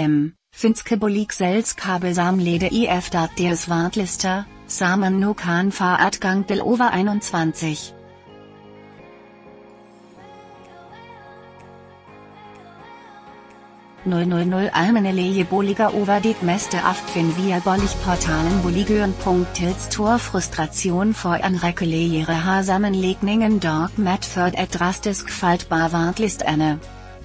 5, finske boligselskaber samlede i efter deres svartlister, sammen nu kan få adgang til over 21. Almene Leiheboliger over dit meste aften via Boligportalen Boligøren. Til Frustration for en række lejere har sammenlægningen dog medført et drastisk fald på vartlisterne.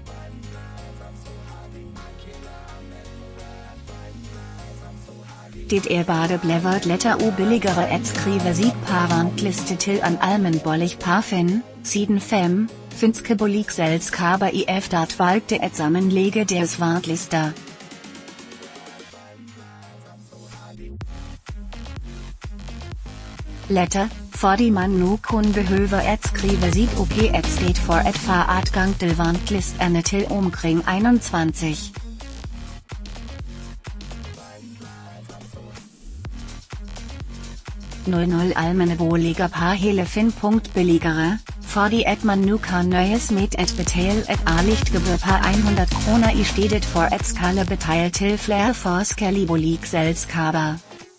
Det bare blevet lettere og billigere at skrive sig på vartliste til en almen bolig på Finn, siden 5, finske boligselskaber i efteråret valgte at sammenlægge deres vartlister. Lettere, fordi man nu kun behøver at skrive sig op et sted for at få adgang til vartlisterne til omkring 21. Almene boliger på hele Finn. Billigere, fordi at man nu kan nøjes med at betale et årligt gebyr på 100 kroner i stedet for at skulle betale til flere forskellige boligselskaber.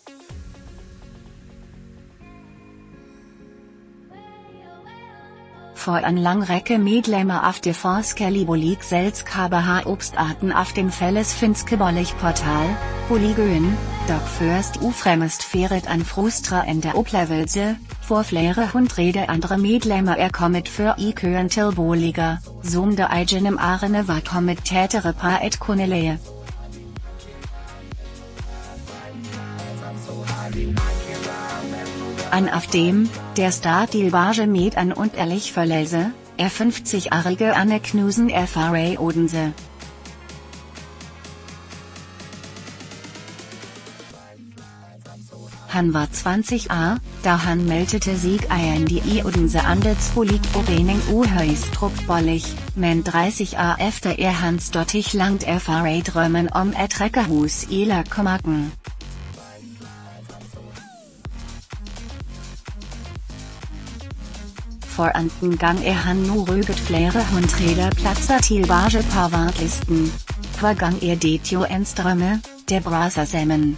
For en lang række medlemmer af de forskellige boligselskaber har opstarten af den fælles finske boligportal, Boligøen, dog først og fremmest ført en frustrerende oplevelse, for flere hundrede andre medlemmer er kommet før i køen til boliger, som der igennem årene var kommet tættere på at kunne leje. En af dem, der startilbage med en unterlich Verlese, 50-årige Anne Knudsen fra Odense. Han var 20 år, da han meldte sig ein i Odense Andelsboligforening Uhøjstrup Bolig, men 30 år efter hans dottig langt fra drømmen om et rækkehus i Løkkemarken. For anden gang han nu rykket flere hundrede pladser tilbage på vartlisten. Hver gang det jo en strømme, der braser sammen.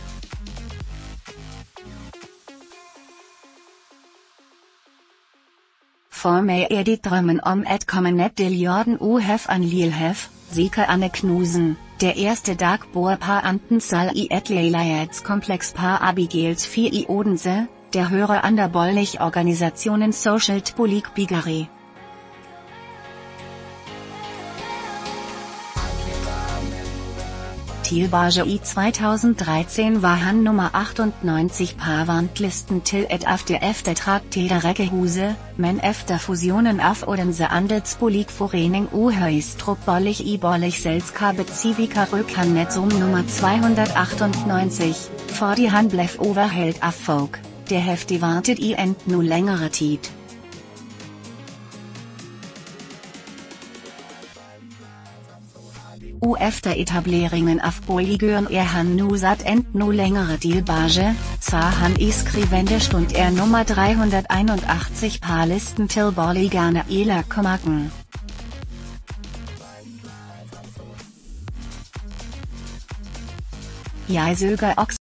For mig det drømmen om at komme ned til jorden og have en lilhef, siger Anne Knudsen, der første dag bor på anden sal i et lejlighedskompleks på Abigails 4 i Odense, der hører andre boligorganisationen Socialt Boligbyggeri. Tilbage i 2013 var han nummer 98 på vartlisten til et af de eftertragtede rækkehuse, men efter fusionen af Odense Andelsboligforening Uhøjstrup Bolig i boligselskabet Civica ryk han ned som nummer 298, fordi han blev overhældt af folk, der heftig vartet i endnu længere tid. Og efter etableringen af Boligøren han nu sat endnu længere tilbage, så han i skrivende stund nummer 381 på listen til boligerne i Løkkemarken. Jeg søger også